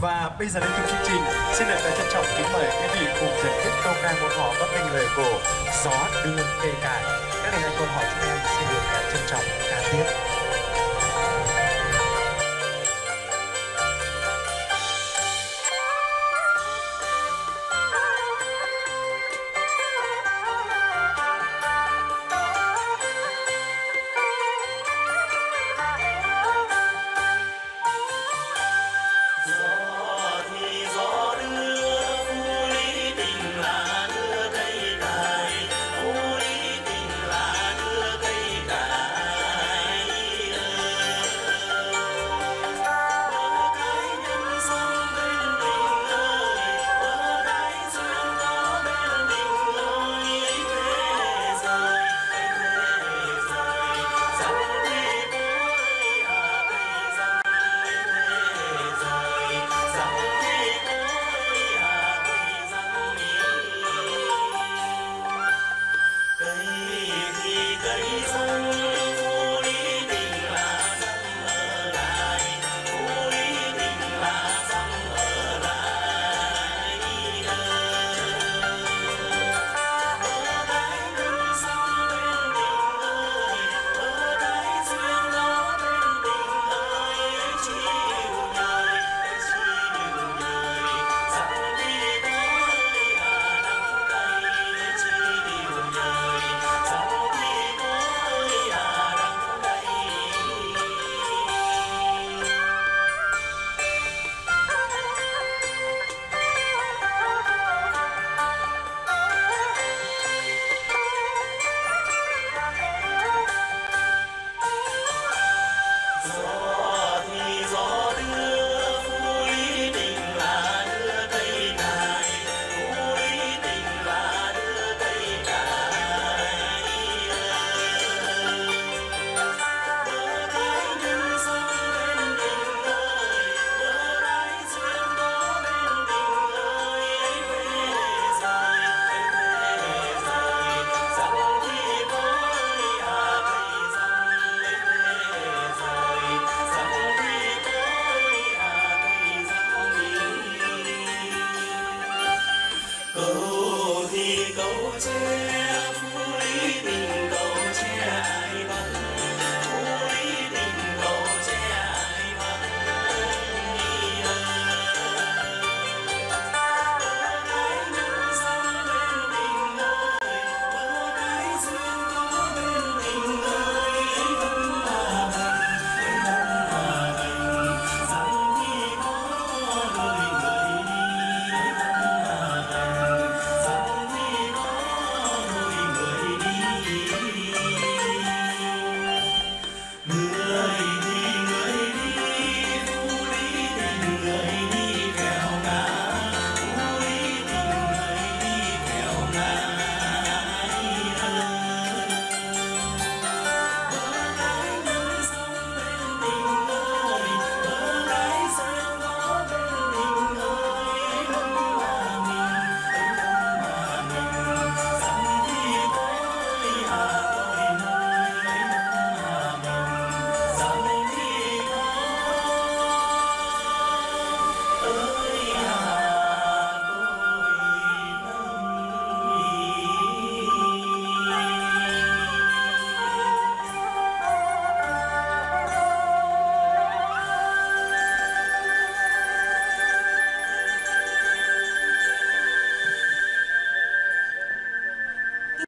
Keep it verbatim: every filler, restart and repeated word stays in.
Và bây giờ đến từ chương trình, xin được trân trọng kính mời quý vị cùng thưởng thức câu ca một họ có tình lời cổ Gió đưa cây cài. Các này là câu hỏi chúng em xin được trân trọng ca tiếp. Cầu thì cầu trên